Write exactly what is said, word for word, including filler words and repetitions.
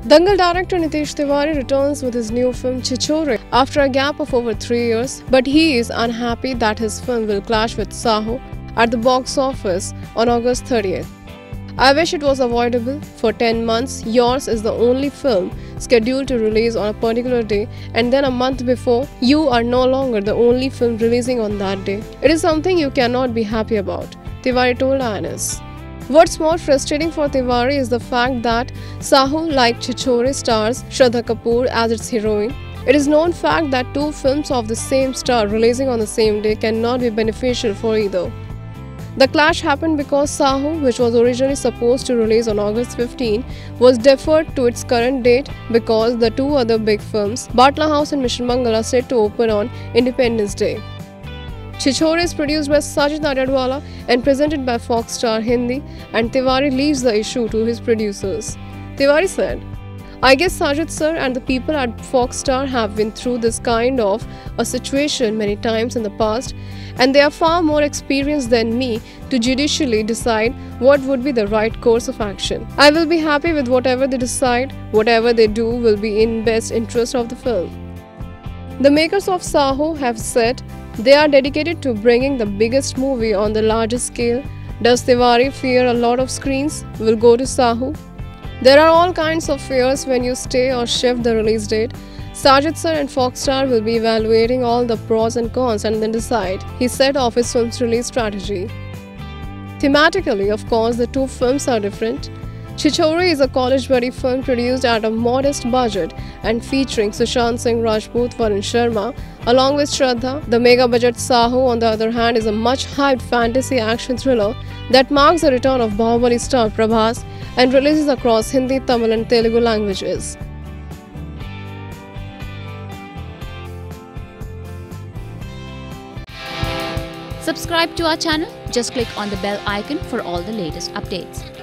Dangal director Nitesh Tiwari returns with his new film Chhichhore after a gap of over three years, but he is unhappy that his film will clash with Saaho at the box office on August thirtieth. I wish it was avoidable. For ten months, yours is the only film scheduled to release on a particular day, and then a month before, you are no longer the only film releasing on that day. It is something you cannot be happy about, Tiwari told I N S. What's more frustrating for Tiwari is the fact that Saaho, like Chhichhore, stars Shraddha Kapoor as its heroine. It is known fact that two films of the same star releasing on the same day cannot be beneficial for either. The clash happened because Saaho, which was originally supposed to release on August fifteenth, was deferred to its current date because the two other big films, Batla House and Mission Mangal, are set to open on Independence Day. Chhichhore is produced by Sajid and presented by Fox Star Hindi, and Tiwari leaves the issue to his producers. Tiwari said, "I guess Sajid sir and the people at Fox Star have been through this kind of a situation many times in the past, and they are far more experienced than me to judicially decide what would be the right course of action. I will be happy with whatever they decide. Whatever they do will be in best interest of the film." The makers of Saaho have said they are dedicated to bringing the biggest movie on the largest scale. Does Tiwari fear a lot of screens will go to Saaho? There are all kinds of fears when you stay or shift the release date. Sajid sir and Fox Star will be evaluating all the pros and cons and then decide, he said of his film's release strategy. Thematically, of course, the two films are different. Chhichhore is a college-buddy film produced at a modest budget and featuring Sushant Singh Rajput, Varun Sharma, along with Shraddha. The mega-budget Saaho, on the other hand, is a much-hyped fantasy action thriller that marks the return of Bahubali star Prabhas and releases across Hindi, Tamil and Telugu languages. Subscribe to our channel. Just click on the bell icon for all the latest updates.